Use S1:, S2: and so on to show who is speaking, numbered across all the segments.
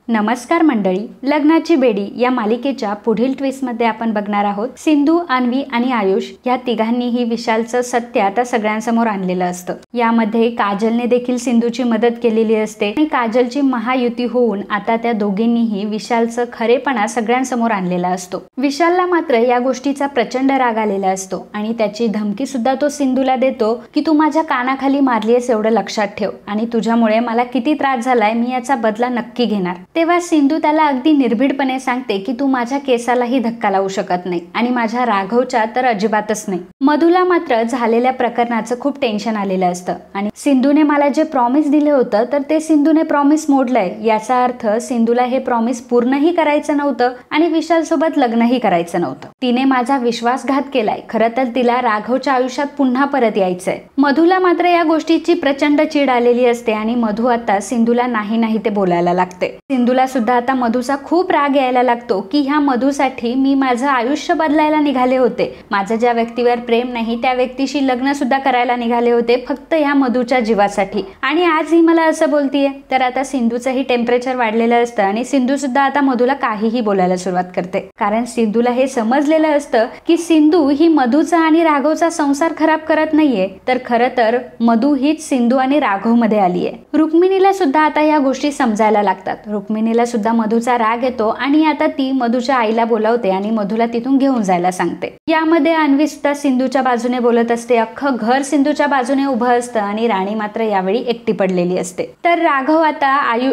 S1: नमस्कार मंडळी, लग्नाची बेडी या मालिकेच्या पुढील ट्विस्टमध्ये आपण बघणार आहोत सिंधू, अन्वी आणि आयुष या तिघांनीही विशालचं सत्य आता सगळ्यांसमोर आणलेलं असतं। यामध्ये काजलने देखील सिंधूची मदत केलेली असते आणि काजलची महायुती होऊन आता त्या दोघींनीही विशालचं खरेपणा सगळ्यांसमोर आणलेला असतो। विशालला मात्र या गोष्टीचा प्रचंड राग आलेला असतो आणि त्याची धमकी सुद्धा तो सिंधूला देतो की तू माझ्या कानाखाली मारलीयस एवढं लक्षात ठेव आणि तुझ्यामुळे मला किती त्रास झालाय मी याचा बदला नक्की घेणार। तेव्हा सिंधू त्याला अगदी निर्भीडपणे सांगते की तू माझ्या केसालाही धक्का लावू शकत नाही आणि माझ्या राघवच्या तर अजिबातच नाही। मधूला मात्र झालेल्या प्रकरणाचं खूप टेन्शन आलेलं असतं आणि सिंधूने मला जे प्रॉमिस दिले होतं तर ते सिंधूने प्रॉमिस मोडलंय, याचा अर्थ सिंधूला हे प्रॉमिस पूर्णही करायचं नव्हतं आणि विशाल सोबत लग्नही करायचं नव्हतं। तिने माझा विश्वासघात केलाय, खरं तर तिला राघवच्या आयुष्यात पुन्हा परत यायचंय। मधूला मात्र या गोष्टीची प्रचंड चीड आलेली असते आणि मधू आता सिंधूला नाही ते बोलायला लागते। सिंधूला सुद्धा आता मधूचा खूप राग यायला लागतो की ह्या मधूसाठी मी माझं आयुष्य बदलायला निघाले होते, माझं ज्या व्यक्तीवर प्रेम नाही त्या व्यक्तीशी लग्न सुद्धा करायला निघाले होते फक्त ह्या मधूच्या जीवासाठी, आणि आज ही मला असं बोलतीये। तर आता सिंधूचंही टेम्परेचर वाढलेलं असतं आणि सिंधू सुद्धा आता मधूला काहीही बोलायला सुरुवात करते, कारण सिंधूला हे समजलेलं असतं की सिंधू ही मधूचा आणि राघवचा संसार खराब करत नाहीये, तर खरं तर मधू हीच सिंधू आणि राघव मध्ये आलीये। रुक्मिणीला सुद्धा आता या गोष्टी समजायला लागतात। रुक्मिणीला सुद्धा मधूचा राग येतो आणि आता ती मधूच्या आईला बोलावते आणि मधूला तिथून घेऊन जायला सांगते। यामध्ये अन्वी सुद्धा सिंधूच्या बाजूने बोलत असते, अख्खं घर सिंधूच्या बाजूने उभं असतं आणि राणी मात्र यावेळी एकटी पडलेली असते। तर राघव आता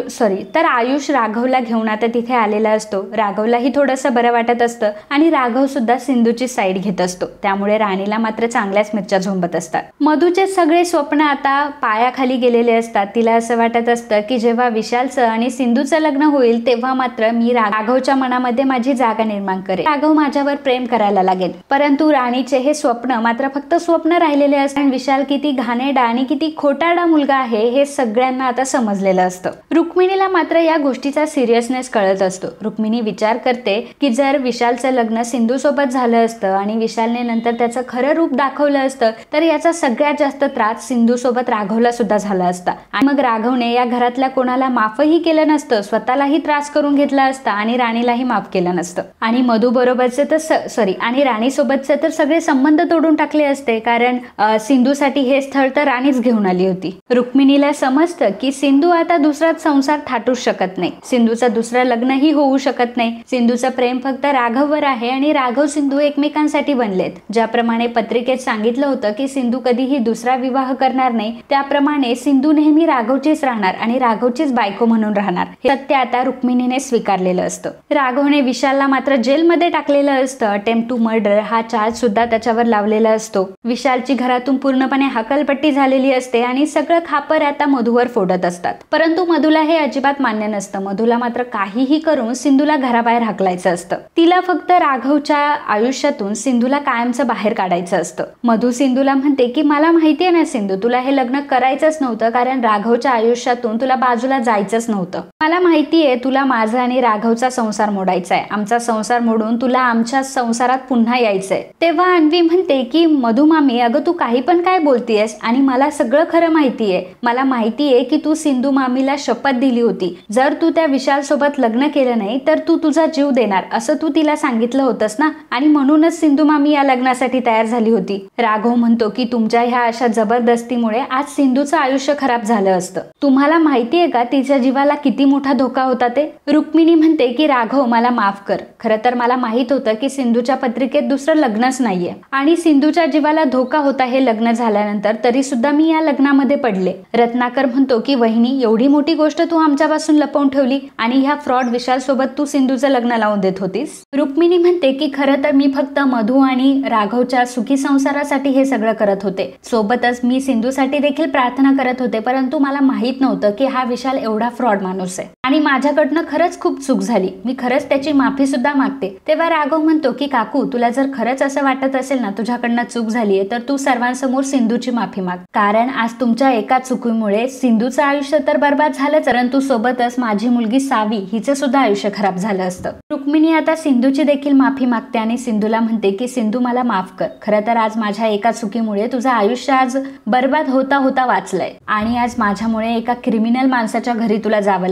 S1: आयुष राघवला घेऊन आता तिथे आलेला असतो। राघवलाही थोडंसं बरं वाटत असतं आणि राघव सुद्धा सिंधूची साईड घेत असतो, त्यामुळे राणीला मात्र चांगल्याच मिरच्या झोंबत असतात। मधूचे सगळे स्वप्न आता पायाखाली गेलेले असतात। तिला असं वाटत असतं की जेव्हा विशालचं आणि सिंधूचं लग्न होईल तेव्हा मात्र मी राघवच्या मनामध्ये माझी जागा निर्माण करेन, राघव माझ्यावर प्रेम करायला लागेल। परंतु राणीचे हे स्वप्न मात्र फक्त स्वप्न राहिलेले असतात। विशाल किती घाणेरडा आणि किती खोटारडा मुलगा आहे हे सगळ्यांना आता समजलेलं असतं। रुक्मिणीला मात्र या गोष्टीचा सिरियसनेस कळत असतो। रुक्मिणी विचार करते की जर विशालचं लग्न सिंधू सोबत झालं असतं आणि विशालने नंतर त्याचं खरं रूप दाखवलं असतं तर याचा सगळ्यात जास्त त्रास सिंधू सोबत राघवला सुद्धा झाला असता आणि मग राघवने या घरातल्या कोणाला माफही केलं नसतं, स्वतःलाही त्रास करून घेतला असता आणि राणीलाही माफ केलं नसतं आणि मधू बरोबरचे तर आणि राणी सोबतचे तर सगळे संबंध तोडून टाकले असते, कारण सिंधूसाठी हे स्थळ तर राणीच घेऊन आली होती। रुक्मिणीला समजतं की सिंधू आता दुसरा संसार थाटूच शकत नाही, सिंधूचं दुसरं लग्नही होऊ शकत नाही। सिंधूचं प्रेम फक्त राघववर आहे आणि राघव सिंधू एकमेकांसाठी बनलेत। ज्याप्रमाणे पत्रिकेत सांगितलं होतं की सिंधू कधीही दुसरा विवाह करणार नाही, त्याप्रमाणे सिंधू नेहमी राघवचीच राहणार आणि राघवचीच बायको म्हणून राहणार, हे सत्य आता रुक्मिणीने स्वीकारलेलं असतं। राघवने विशालला मात्र जेलमध्ये टाकलेलं असतं। अटेम्प्ट टू मर्डर हा चार्ज सुद्धा त्याच्यावर लावलेला असतो। विशालची घरातून पूर्णपणे हकलपट्टी झालेली असते आणि सगळं खापर आता मधूवर फोडत असतात, परंतु मधूला हे अजिबात मान्य नसतं। मधूला मात्र काहीही करून सिंधूला घराबाहेर हाकलायचं असतं। तिला फक्त राघवच्या आयुष्यातून सिंधूला कायमचं बाहेर काढायचं असतं। मधू सिंधूला म्हणते की मला माहितीये ना सिंधू, तुला हे लग्न करायचंच नव्हतं, कारण राघवच्या आयुष्यातून तुला बाजूला जायचंच नव्हतं। मला माहितीये तुला माझा आणि राघवचा संसार मोडायचा आहे, आमचा संसार मोडून तुला आमच्या संसारात पुन्हा यायचंय। तेव्हा अन्वी म्हणते की मधू मामी, अगं तू काही पण काय बोलतीयस आणि मला सगळं खरं माहितीये। मला माहितीये की तू सिंधू मामीला शपथ दिली होती, जर तू त्या विशाल सोबत लग्न केलं नाही तर तू तुझा जीव देणार, असं तू तिला सांगितलं होतंस ना, आणि म्हणूनच सिंधू मामी या लग्नासाठी तयार झाली होती। राघव म्हणतो की तुमच्या ह्या अशा जबरदस्तीमुळे आज सिंधूचं आयुष्य खराब झालं असतं। तुम्हाला माहितीये का तिच्या जीवाला किती मोठा धोका होता ते? रुक्मिणी म्हणते की राघव मला माफ कर, खरं तर मला माहित होतं की सिंधूच्या पत्रिकेत दुसरं लग्नच नाहीये आणि सिंधूच्या जीवाला धोका होता हे लग्न झाल्यानंतर, तरी सुद्धा मी या लग्नामध्ये पडले। रत्नाकर म्हणतो की वहिनी, एवढी मोठी गोष्ट तू आमच्यापासून लपवून ठेवली आणि ह्या फ्रॉड विशाल सोबत तू सिंधूचं लग्न लावून देत होतीस। रुक्मिणी म्हणते की खरं तर मी फक्त मधू आणि राघवच्या सुखी संसारासाठी हे सगळं करत होते, सोबतच मी सिंधूसाठी देखील प्रार्थना करत होते, परंतु मला माहित नव्हतं की हा विशाल एवढा फ्रॉड माणूस आहे आणि माझ्याकडनं खरंच खूप चूक झाली, मी खरंच त्याची माफी सुद्धा मागते। तेव्हा राघव म्हणतो की काकू, तुला जर खरंच असं वाटत असेल ना तुझ्याकडनं चूक झालीये तर तू सर्वांसमोर सिंधूची माफी माग, कारण आज तुमच्या एका चुकीमुळे सिंधूचं आयुष्य तर बर्बाद झालंच, परंतु सोबतच माझी मुलगी सावी हिचं सुद्धा आयुष्य खराब झालं असतं। रुक्मिणी आता सिंधूची देखील माफी मागते आणि सिंधूला म्हणते की सिंधू मला माफ कर, खरं तर आज माझ्या एका चुकीमुळे तुझं आयुष्य आज बर्बाद होता होता वाचलंय आणि आज माझ्यामुळे एका क्रिमिनल माणसाच्या घरी तुला जावं लागलं असतं।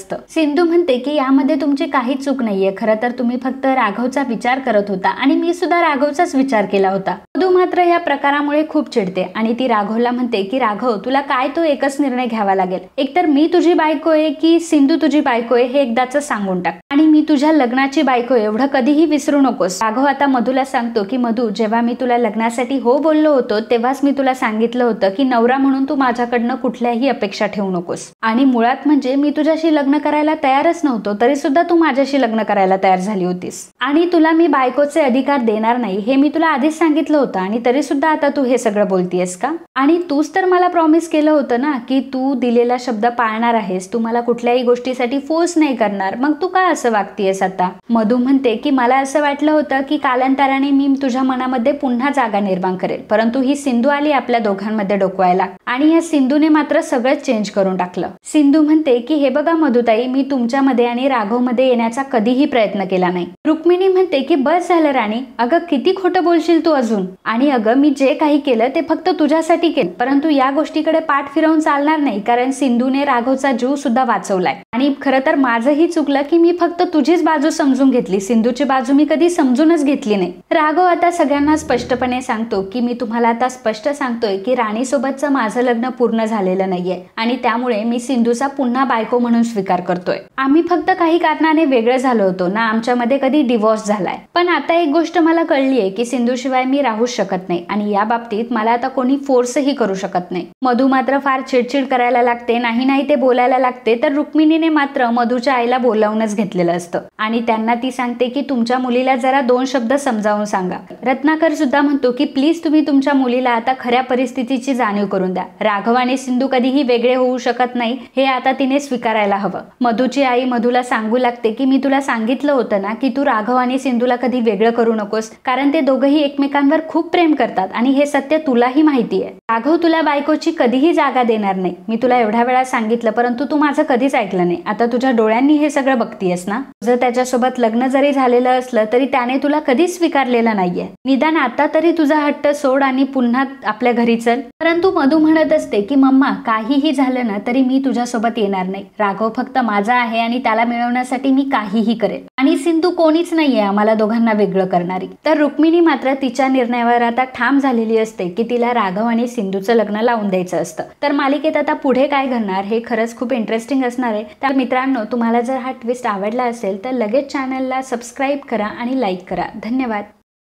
S1: असतं। सिंधू म्हणते की यामध्ये तुमची काहीच चूक नाहीये, खरं तर तुम्ही फक्त राघवचा विचार करत होता आणि मी सुद्धा राघवचाच विचार केला होता। मधू मात्र या प्रकारामुळे खूप चिडते आणि ती राघवला म्हणते की राघव, तुला काय तो एकच निर्णय घ्यावा लागेल, एकतर मी तुझी बायको आहे की सिंधू तुझी बायको आहे हे एकदाच सांगून टाक, आणि मी तुझ्या लग्नाची बायको आहे एवढं कधीही विसरू नकोस। राघव आता मधूला सांगतो की मधू, जेव्हा मी तुला लग्नासाठी हो बोललो होतो तेव्हाच मी तुला सांगितलं होतं की नवरा म्हणून तू माझ्याकडनं कुठल्याही अपेक्षा ठेवू नकोस, आणि मुळात म्हणजे मी तुझ्याशी लग्न करायला तयारच नव्हतो तरी सुद्धा तू माझ्याशी लग्न करायला तयार झाली होतीस, आणि तुला मी बायकोचे अधिकार देणार नाही हे मी तुला आधीच सांगितलं होतं, आणि तरी सुद्धा आता तू हे सगळं बोलतीयस का? आणि तूच तर मला प्रॉमिस केलं होतं ना की तू दिलेला शब्द पाळणार आहेस, तू मला कुठल्याही गोष्टीसाठी फोर्स नाही करणार, मग तू का असं वागतीयस आता? मधू म्हणते की मला असं वाटलं होतं की कालांतराने मी तुझ्या मनामध्ये पुन्हा जागा निर्माण करेल, परंतु ही सिंधू आली आपल्या दोघांमध्ये डोकवायला, आणि या सिंधूने मात्र सगळं चेंज करून टाकलं। सिंधू म्हणते की हे बघा मधुताई, मी तुमच्यामध्ये आणि राघवमध्ये येण्याचा कधीही प्रयत्न केला नाही। रुक्मिणी म्हणते की बस झालं राणी, अगं किती खोटं बोलशील तू अजून, आणि अगं मी जे काही केलं ते फक्त तुझ्यासाठी केलं, परंतु या गोष्टीकडे पाठ फिरवून चालणार नाही, कारण सिंधूने राघवचा जीव सुद्धा वाचवलाय, आणि खरं तर माझंही चुकलं की मी फक्त तुझीच बाजू समजून घेतली, सिंधूची बाजू मी कधी समजूनच घेतली नाही। राघव आता सगळ्यांना स्पष्टपणे सांगतो की मी तुम्हाला आता स्पष्ट सांगतोय की राणी सोबतचं माझं लग्न पूर्ण झालेलं नाहीये, आणि त्यामुळे मी सिंधूचा पुन्हा बायको म्हणून स्वीकार करतोय। आम्ही फक्त काही कारणाने वेगळं झालो होतो ना, आमच्यामध्ये कधी डिवोर्स झालाय, पण आता एक गोष्ट मला कळलीये की सिंधू शिवाय मी राहू शकत नाही, आणि या बाबतीत मला आता कोणी फोर्सही करू शकत नाही। मधू मात्र फार चिडचिड करायला लागते, नाही ते बोलायला लागते, तर रुक्मिणीने मात्र मधूच्या आईला बोलावूनच घेतलेलं असतं, आणि त्यांना ती सांगते की तुमच्या मुलीला जरा 2 शब्द समजावून सांगा। रत्नाकर सुद्धा म्हणतो की प्लीज तुम्ही तुमच्या मुलीला आता खऱ्या परिस्थितीची जाणीव करून द्या, राघव आणि सिंधू कधीही वेगळे होऊ शकत नाही हे आता तिने स्वीकारायला हवं। मधूची आई मधूला सांगू लागते की मी तुला सांगितलं होतं ना की तू राघव आणि सिंधूला कधी वेगळं करू नकोस, कारण ते दोघंही एकमेकांवर खूप प्रेम करतात, आणि हे सत्य तुलाही माहिती आहे। राघव तुला बायकोची कधीही जागा देणार नाही, मी तुला एवढ्या वेळा सांगितलं, परंतु तू माझं कधीच ऐकलं नाही। आता तुझ्या डोळ्यांनी हे सगळं बघतीयस ना, जर त्याच्यासोबत लग्न जरी झालेलं असलं तरी त्याने तुला कधीच स्वीकारलेलं नाहीये, निदान आता तरी तुझा हट्ट सोड आणि पुन्हा आपल्या घरी चल। परंतु मधू म्हणत असते की मम्मा, काहीही झालं ना तरी मी तुझ्यासोबत येणार नाही, राघव फक्त माझा आहे आणि त्याला मिळवण्यासाठी मी काहीही करेन, आणि सिंधू कोणीच नाहीये आम्हाला दोघांना वेगळं करणारी। तर रुक्मिणी मात्र तिच्या निर्णयावर आता ठाम झालेली असते की तिला राघव आणि सिंधूचं लग्न लावून द्यायचं असतं। तर मालिकेत आता पुढे काय घडणार हे खरंच खूप इंटरेस्टिंग असणार आहे। तर मित्रांनो, तुम्हाला जर हा ट्विस्ट आवडला असेल तर लगेच चॅनलला सबस्क्राईब करा आणि लाईक करा। धन्यवाद।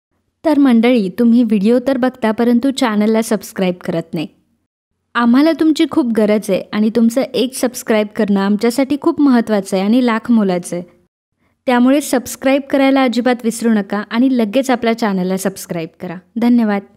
S1: तर मंडळी, तुम्ही व्हिडिओ तर बघता परंतु चॅनलला सबस्क्राईब करत नाही, आम्हाला तुमची खूप गरज आहे, आणि तुमचं एक सबस्क्राईब करणं आमच्यासाठी खूप महत्त्वाचं आहे आणि लाख मोलाचं आहे, त्यामुळे सबस्क्राईब करायला अजिबात विसरू नका आणि लगेच आपल्या चॅनलला सबस्क्राईब करा। धन्यवाद।